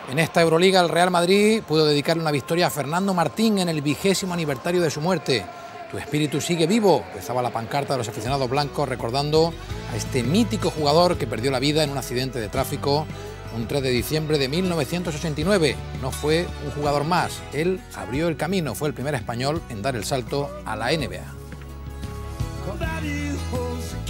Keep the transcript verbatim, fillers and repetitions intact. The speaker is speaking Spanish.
En esta Euroliga el Real Madrid pudo dedicarle una victoria a Fernando Martín en el vigésimo aniversario de su muerte. Tu espíritu sigue vivo, rezaba la pancarta de los aficionados blancos recordando a este mítico jugador que perdió la vida en un accidente de tráfico un tres de diciembre de mil novecientos ochenta y nueve. No fue un jugador más, él abrió el camino, fue el primer español en dar el salto a la N B A.